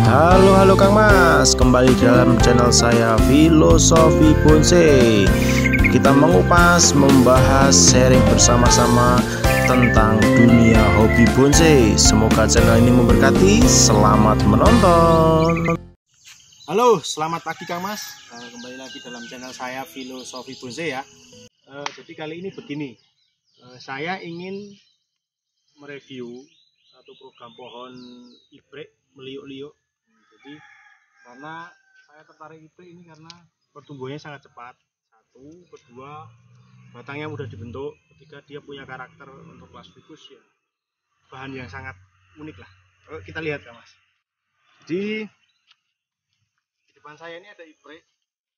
Halo Kang Mas, kembali dalam channel saya Filosofi Bonsai. Kita mengupas, membahas, sharing bersama-sama tentang dunia hobi bonsai. Semoga channel ini memberkati. Selamat menonton. Halo, selamat pagi Kang Mas. Kembali lagi dalam channel saya Filosofi Bonsai ya. Jadi kali ini begini, saya ingin mereview satu program pohon ibrek meliuk-liuk. Jadi karena saya tertarik ibrek ini karena pertumbuhannya sangat cepat. Satu, kedua batangnya mudah dibentuk, ketiga dia punya karakter untuk kelas fikus ya. Bahan yang sangat unik lah. Kita lihat Kang Mas. Jadi di depan saya ini ada ibrek.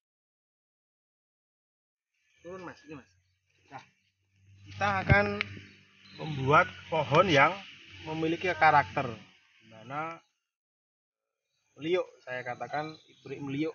Turun Mas, ini Mas. Nah, kita akan membuat pohon yang memiliki karakter, dimana meliuk, saya katakan ibrek meliuk.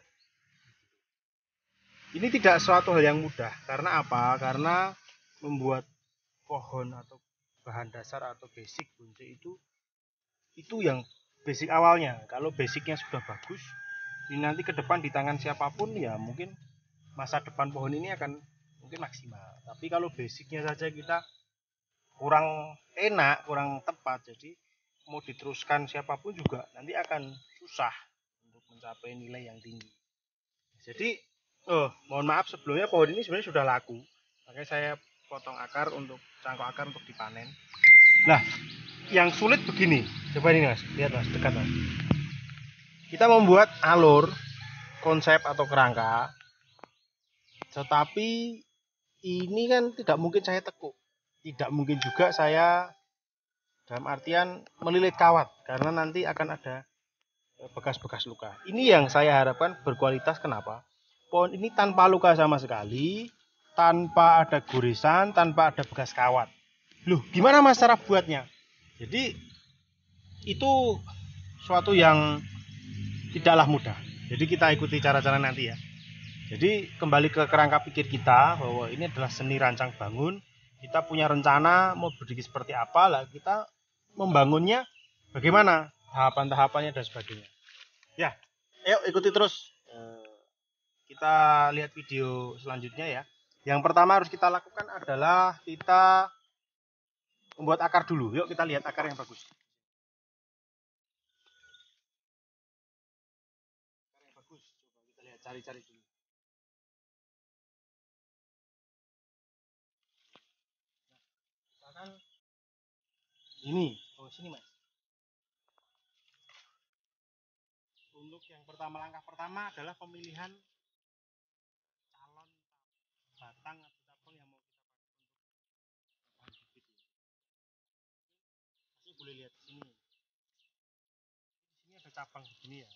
Ini tidak suatu hal yang mudah. Karena apa? Karena membuat pohon atau bahan dasar atau basic bonsai itu yang basic awalnya. Kalau basicnya sudah bagus, ini nanti ke depan di tangan siapapun ya mungkin masa depan pohon ini akan mungkin maksimal. Tapi kalau basicnya saja kita kurang enak, kurang tepat, jadi mau diteruskan siapapun juga nanti akan susah untuk mencapai nilai yang tinggi. Jadi mohon maaf sebelumnya, pohon ini sebenarnya sudah laku, makanya saya potong akar untuk cangkok akar untuk dipanen. Nah, yang sulit begini, coba ini Mas, lihat Mas, dekat Mas. Kita membuat alur, konsep atau kerangka, tetapi ini kan tidak mungkin saya tekuk, tidak mungkin juga saya dalam artian melilit kawat, karena nanti akan ada bekas-bekas luka. Ini yang saya harapkan berkualitas. Kenapa? Pohon ini tanpa luka sama sekali, tanpa ada goresan, tanpa ada bekas kawat. Loh, gimana Mas cara buatnya? Jadi itu suatu yang tidaklah mudah. Jadi kita ikuti cara-cara nanti ya. Jadi kembali ke kerangka pikir kita bahwa ini adalah seni rancang bangun. Kita punya rencana mau berdiri seperti apa, lah kita membangunnya bagaimana, tahapan-tahapannya dan sebagainya. Ya, ayo ikuti terus. Kita lihat video selanjutnya ya. Yang pertama harus kita lakukan adalah kita membuat akar dulu. Yuk kita lihat akar yang bagus. Akar yang bagus, coba kita lihat, cari-cari dulu. Misalkan ini, sini Mas. Untuk yang pertama, langkah pertama adalah pemilihan calon batang atau cabang yang mau kita pakai untuk bibit. Masih boleh lihat di sini. Di sini ada cabang begini ya.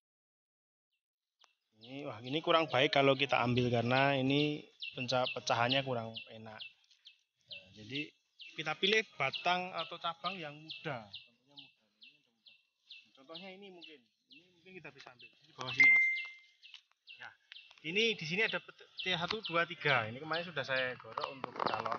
Wah, ini kurang baik kalau kita ambil karena ini pecahannya kurang enak. Nah, jadi kita pilih batang atau cabang yang muda. Contohnya ini mungkin kita bisa ambil di bawah sini Mas. Ya, ini di sini ada T1, 2, 3. Ini kemarin sudah saya gorok untuk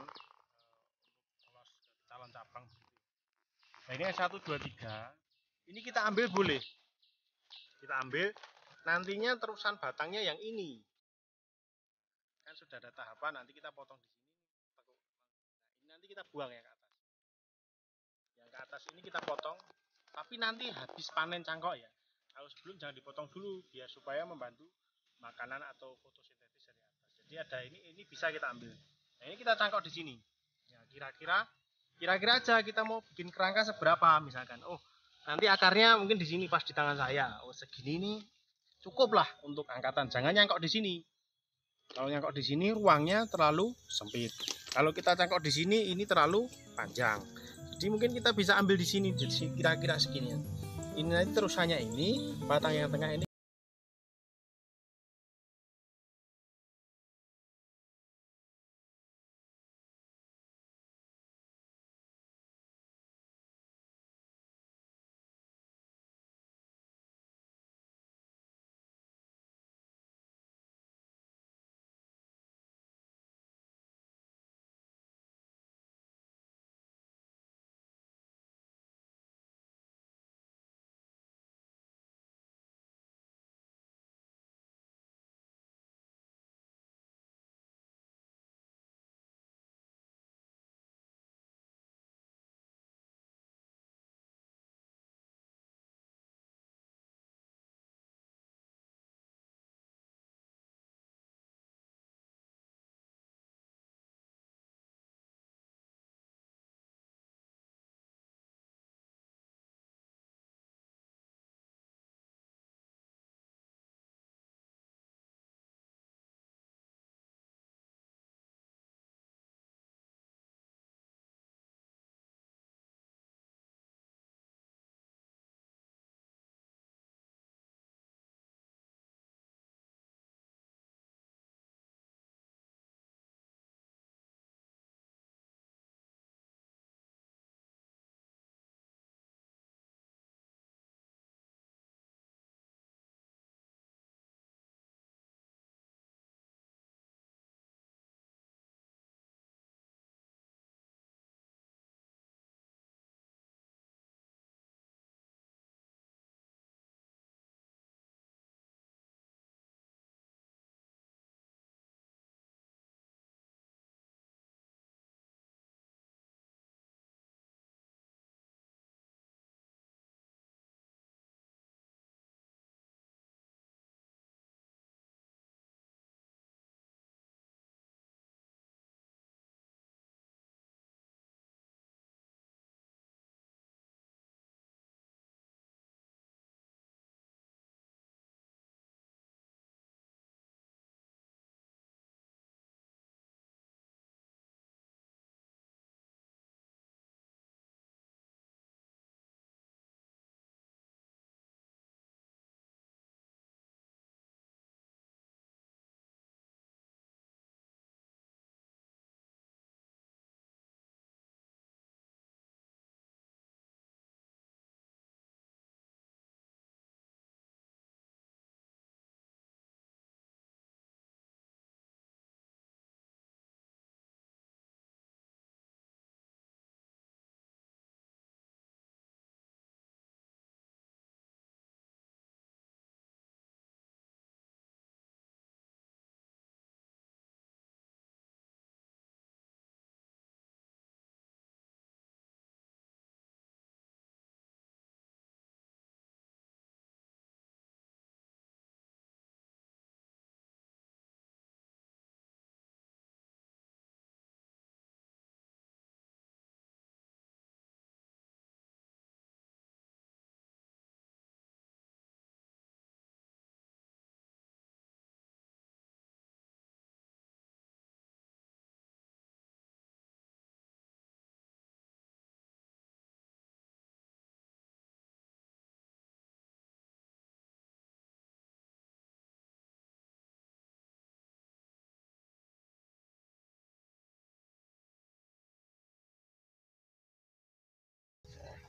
calon cabang. Nah, ini 1, 2, 3. Ini kita ambil boleh. Kita ambil, nantinya terusan batangnya yang ini. Kan sudah ada tahapan, nanti kita potong di sini. Nah, ini nanti kita buang ya ke atas. Yang ke atas ini kita potong, tapi nanti habis panen cangkok ya. Kalau sebelum jangan dipotong dulu, biar supaya membantu makanan atau fotosintesis dari atas. Jadi ada ini bisa kita ambil. Nah, ini kita cangkok di sini. Ya, kira-kira aja kita mau bikin kerangka seberapa misalkan. Oh, nanti akarnya mungkin di sini pas di tangan saya. Oh, segini nih cukup lah untuk angkatan. Jangan nyangkok di sini. Kalau nyangkok di sini ruangnya terlalu sempit. Kalau kita cangkok di sini ini terlalu panjang. Jadi mungkin kita bisa ambil di sini, kira-kira segini. Ini nanti terusannya ini, batang yang tengah ini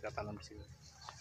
kita tanam di sini.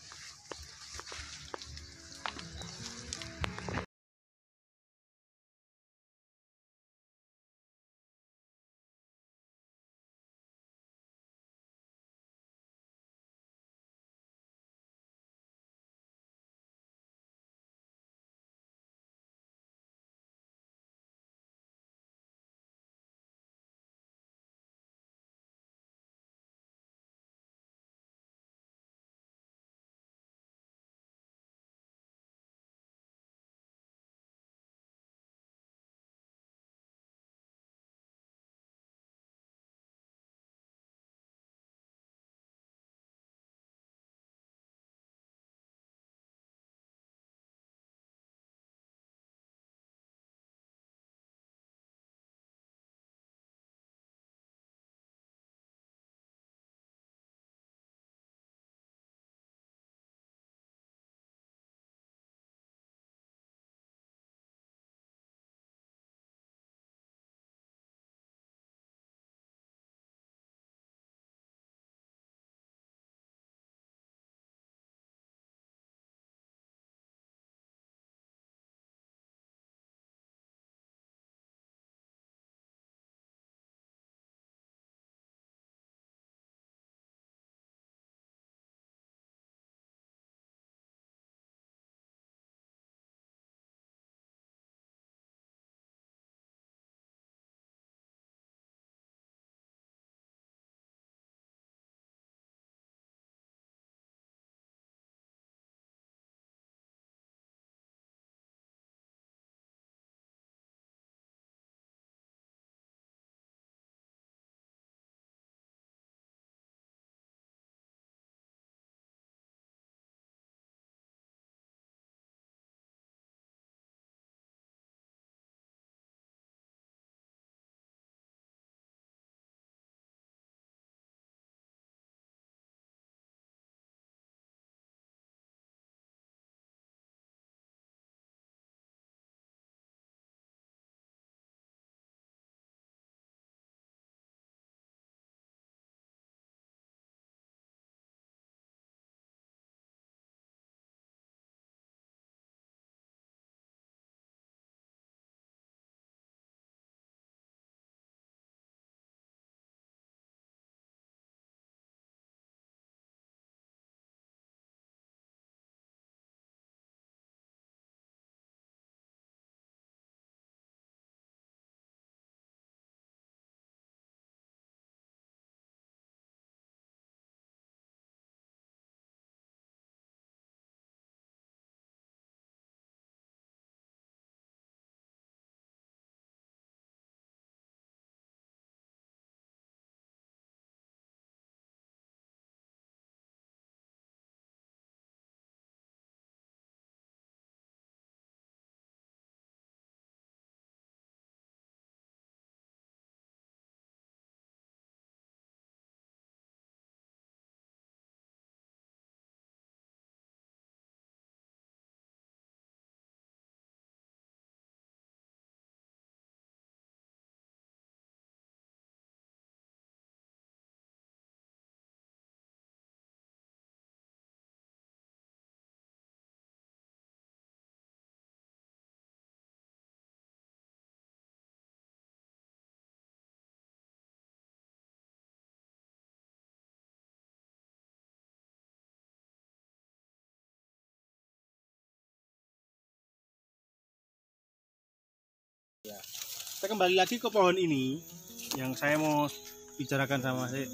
Ya, kita kembali lagi ke pohon ini yang saya mau bicarakan sama saya.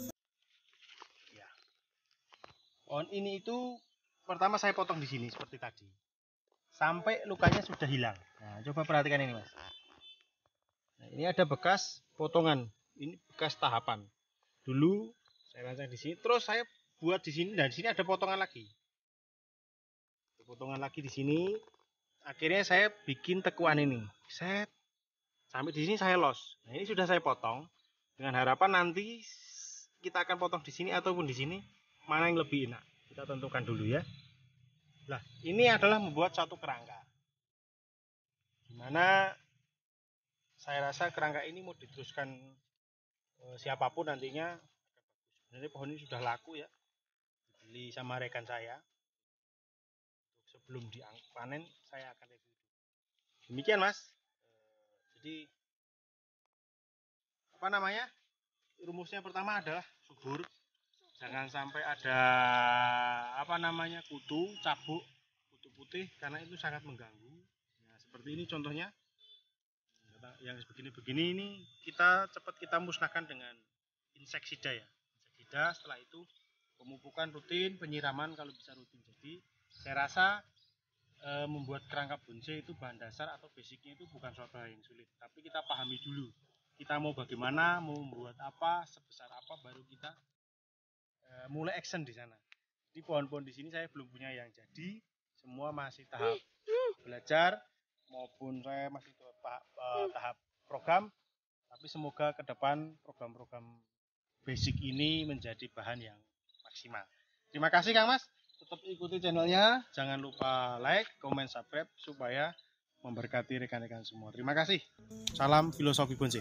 Ya, pohon ini itu pertama saya potong di sini seperti tadi, sampai lukanya sudah hilang. Nah, coba perhatikan ini, Mas. Nah, ini ada bekas potongan, ini bekas tahapan. Dulu saya rancang di sini, terus saya buat di sini, dan di sini ada potongan lagi. Potongan lagi di sini. Akhirnya saya bikin tekuan ini. Set. Sampai di sini saya los. Nah, ini sudah saya potong dengan harapan nanti kita akan potong di sini ataupun di sini, mana yang lebih enak. Kita tentukan dulu ya. Nah, ini adalah membuat satu kerangka. Dimana saya rasa kerangka ini mau diteruskan siapapun nantinya. Sebenarnya pohon ini sudah laku ya. beli sama rekan saya. Sebelum dipanen saya akan review. Demikian Mas. Jadi apa namanya? Rumusnya pertama adalah subur. Jangan sampai ada apa namanya kutu, cabuk, kutu putih karena itu sangat mengganggu. Nah, seperti ini contohnya. Yang begini-begini ini cepat kita musnahkan dengan inseksida ya. Inseksida, setelah itu pemupukan rutin, penyiraman kalau bisa rutin. Jadi saya rasa membuat kerangka bonsai itu bahan dasar atau basicnya itu bukan suatu hal yang sulit, tapi kita pahami dulu kita mau bagaimana, mau membuat apa, sebesar apa, baru kita mulai action di sana. Di pohon-pohon di sini saya belum punya yang jadi, semua masih tahap belajar maupun saya masih tahap program, tapi semoga ke depan program-program basic ini menjadi bahan yang maksimal. Terima kasih Kang Mas. Tetap ikuti channelnya, jangan lupa like, comment, subscribe supaya memberkati rekan-rekan semua. Terima kasih. Salam filosofi bonsai.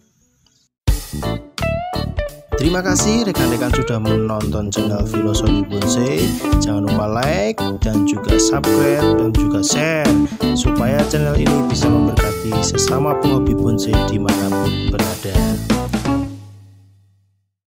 Terima kasih rekan-rekan sudah menonton channel Filosofi Bonsai. Jangan lupa like dan juga subscribe dan juga share supaya channel ini bisa memberkati sesama penghobi bonsai dimanapun berada.